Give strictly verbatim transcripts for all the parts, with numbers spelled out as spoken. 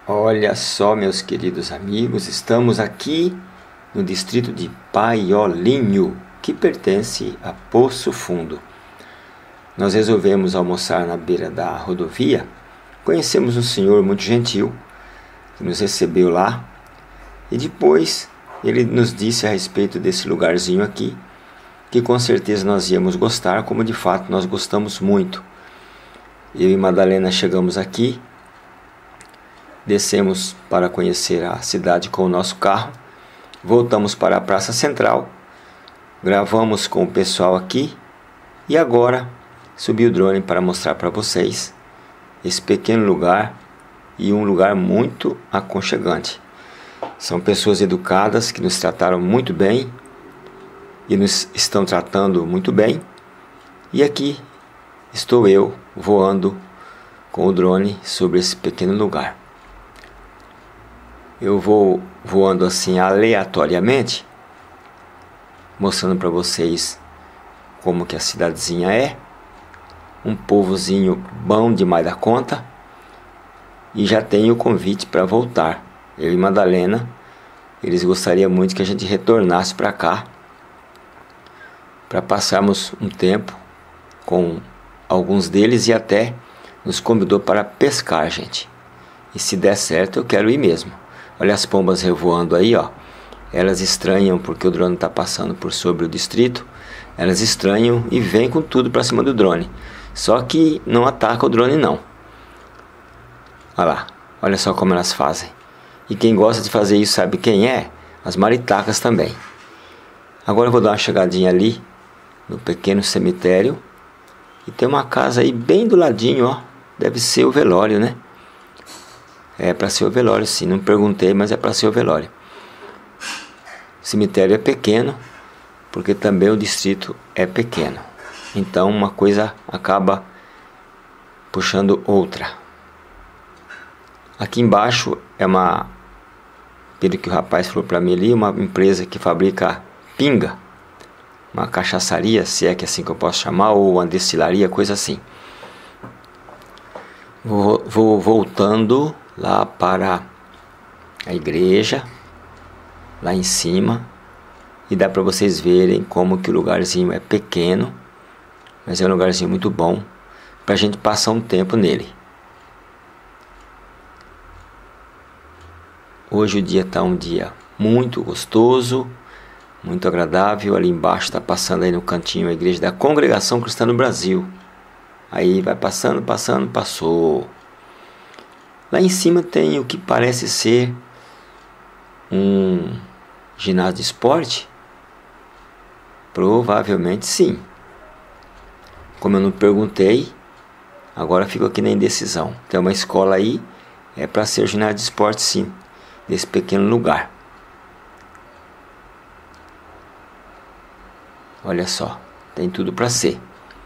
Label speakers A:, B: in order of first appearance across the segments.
A: Olha só, meus queridos amigos, estamos aqui no distrito de Paiolinho, que pertence a Poço Fundo. Nós resolvemos almoçar na beira da rodovia. Conhecemos um senhor muito gentil que nos recebeu lá e depois ele nos disse a respeito desse lugarzinho aqui, que com certeza nós íamos gostar, como de fato nós gostamos muito. Eu e Madalena chegamos aqui, descemos para conhecer a cidade com o nosso carro, voltamos para a Praça Central, gravamos com o pessoal aqui e agora subi o drone para mostrar para vocês esse pequeno lugar e um lugar muito aconchegante. São pessoas educadas que nos trataram muito bem e nos estão tratando muito bem. E aqui estou eu voando com o drone sobre esse pequeno lugar. Eu vou voando assim aleatoriamente, mostrando para vocês como que a cidadezinha é. Um povozinho bom demais da conta. E já tenho o convite para voltar. Eu e Madalena, eles gostariam muito que a gente retornasse para cá, para passarmos um tempo com alguns deles, e até nos convidou para pescar, gente. E se der certo, eu quero ir mesmo. Olha as pombas revoando aí, ó. Elas estranham porque o drone está passando por sobre o distrito. Elas estranham e vêm com tudo para cima do drone. Só que não ataca o drone não. Olha lá, olha só como elas fazem. E quem gosta de fazer isso sabe quem é? As maritacas também. Agora eu vou dar uma chegadinha ali no pequeno cemitério. E tem uma casa aí bem do ladinho, ó. Deve ser o velório, né? É para ser o velório, sim. Não perguntei, mas é para ser o velório. O cemitério é pequeno, porque também o distrito é pequeno. Então uma coisa acaba puxando outra. Aqui embaixo é uma, pelo que o rapaz falou para mim ali, uma empresa que fabrica pinga. Uma cachaçaria, se é que é assim que eu posso chamar, ou uma destilaria, coisa assim. Vou, vou voltando lá para a igreja, lá em cima, e dá para vocês verem como que o lugarzinho é pequeno, mas é um lugarzinho muito bom para a gente passar um tempo nele. Hoje o dia está um dia muito gostoso, muito agradável. Ali embaixo está passando aí no cantinho a igreja da Congregação Cristã do Brasil. Aí vai passando, passando, passou. Lá em cima tem o que parece ser um ginásio de esporte. Provavelmente sim. Como eu não perguntei, agora fico aqui na indecisão. Tem uma escola aí, é para ser o ginásio de esporte sim, desse pequeno lugar. Olha só, tem tudo para ser.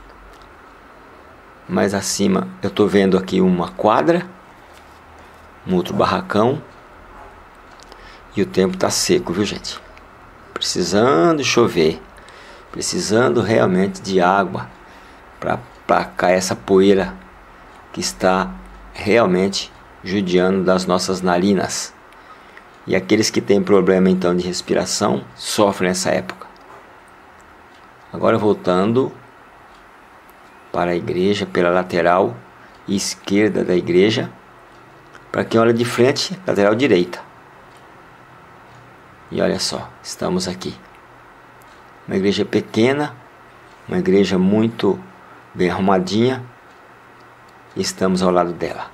A: Mais acima eu estou vendo aqui uma quadra, um outro barracão. E o tempo está seco, viu, gente? Precisando chover, precisando realmente de água para cair essa poeira que está realmente judiando das nossas narinas. E aqueles que têm problema então de respiração sofrem nessa época. Agora voltando para a igreja pela lateral esquerda da igreja. Para quem olha de frente, lateral direita. E olha só, estamos aqui. Uma igreja pequena, uma igreja muito bem arrumadinha. E estamos ao lado dela.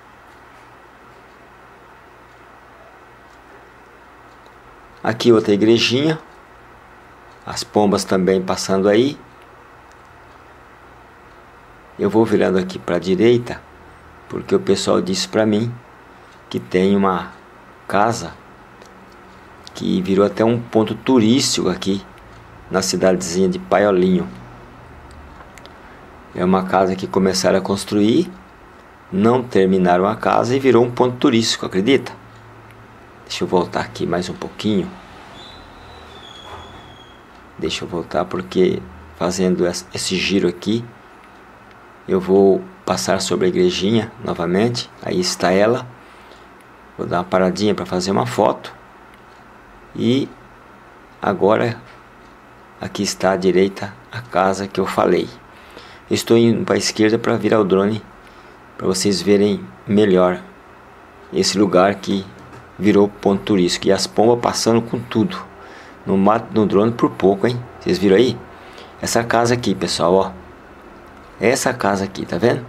A: Aqui outra igrejinha. As pombas também passando aí. Eu vou virando aqui para a direita, porque o pessoal disse para mim que tem uma casa que virou até um ponto turístico aqui na cidadezinha de Paiolinho. É uma casa que começaram a construir, não terminaram a casa e virou um ponto turístico, acredita? Deixa eu voltar aqui mais um pouquinho. Deixa eu voltar porque fazendo esse giro aqui eu vou passar sobre a igrejinha novamente. Aí está ela. Vou dar uma paradinha para fazer uma foto. E agora aqui está à direita a casa que eu falei. Estou indo para a esquerda para virar o drone, para vocês verem melhor esse lugar que virou ponto turístico. E as pombas passando com tudo. No mato, no drone por pouco, hein? Vocês viram aí? Essa casa aqui, pessoal, ó. Essa casa aqui, tá vendo?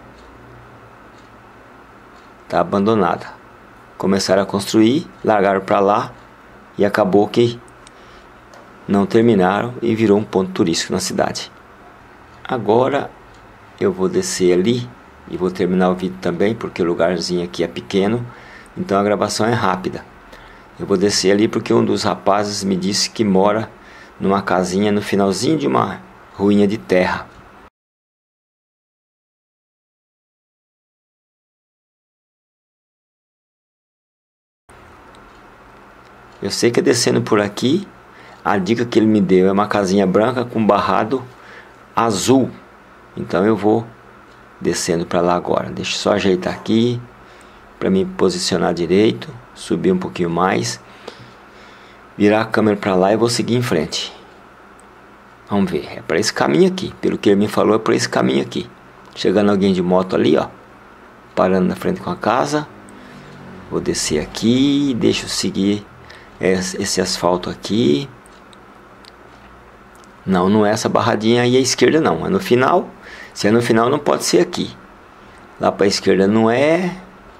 A: Tá abandonada. Começaram a construir, largaram pra lá e acabou que não terminaram e virou um ponto turístico na cidade. Agora eu vou descer ali e vou terminar o vídeo também, porque o lugarzinho aqui é pequeno, então a gravação é rápida. Eu vou descer ali porque um dos rapazes me disse que mora numa casinha no finalzinho de uma ruína de terra. Eu sei que descendo por aqui, a dica que ele me deu é uma casinha branca com barrado azul. Então eu vou descendo para lá agora. Deixa eu só ajeitar aqui para me posicionar direito, subir um pouquinho mais, virar a câmera para lá e vou seguir em frente. Vamos ver, é para esse caminho aqui. Pelo que ele me falou, é por esse caminho aqui. Chegando alguém de moto ali, ó, parando na frente com a casa. Vou descer aqui, deixa eu seguir esse asfalto aqui. Não, não é essa barradinha aí à esquerda não, é no final. Se é no final não pode ser aqui. Lá para a esquerda não é.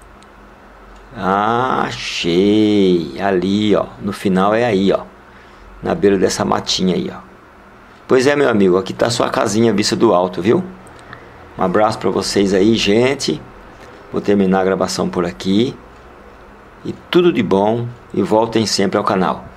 A: Ah, achei. Ali, ó, no final é aí, ó, na beira dessa matinha aí, ó. Pois é, meu amigo, aqui tá sua casinha vista do alto, viu? Um abraço para vocês aí, gente. Vou terminar a gravação por aqui. E tudo de bom. E voltem sempre ao canal.